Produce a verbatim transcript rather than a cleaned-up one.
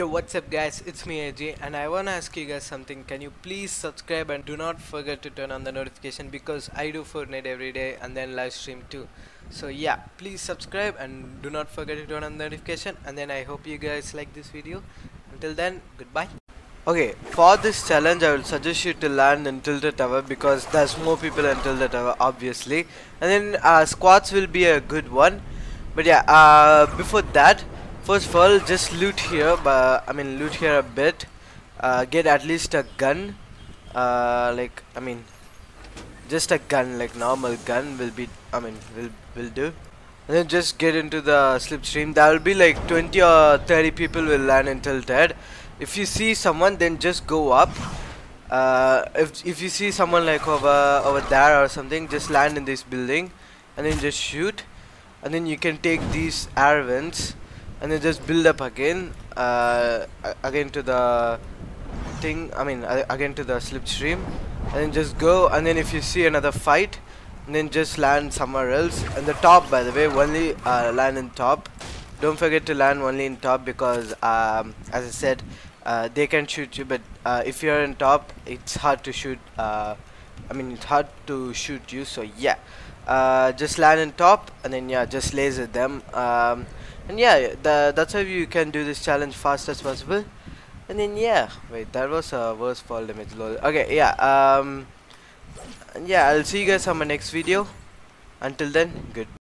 What's up guys, it's me A J and I wanna ask you guys something. Can you please subscribe and do not forget to turn on the notification, because I do Fortnite every day and then live stream too. So yeah, please subscribe and do not forget to turn on the notification, and then I hope you guys like this video. Until then, goodbye. Okay, for this challenge I will suggest you to land in Tilted Tower because there's more people in Tilted Tower obviously, and then uh, squads will be a good one. But yeah, uh, before that, first of all, just loot here, but I mean loot here a bit. Uh, get at least a gun. Uh, like I mean, just a gun, like normal gun will be. I mean, will will do. And then just get into the slipstream. There will be like twenty or thirty people will land in Tilted. If you see someone, then just go up. Uh, if if you see someone like over over there or something, just land in this building, and then just shoot. And then you can take these air vents and then just build up again uh, again to the thing, I mean uh, again to the slipstream, and then just go. And then if you see another fight, and then just land somewhere else. And the top, by the way, only uh, land in top. Don't forget to land only in top, because um, as I said, uh, they can shoot you, but uh, if you're in top, it's hard to shoot. uh, I mean it's hard to shoot you. So yeah, uh, just land in top, and then yeah, just laser them. Um, and yeah, the, that's how you can do this challenge fast as possible. And then yeah, wait, that was a worse fall damage. Lol. Okay, yeah, um, and yeah, I'll see you guys on my next video. Until then, good.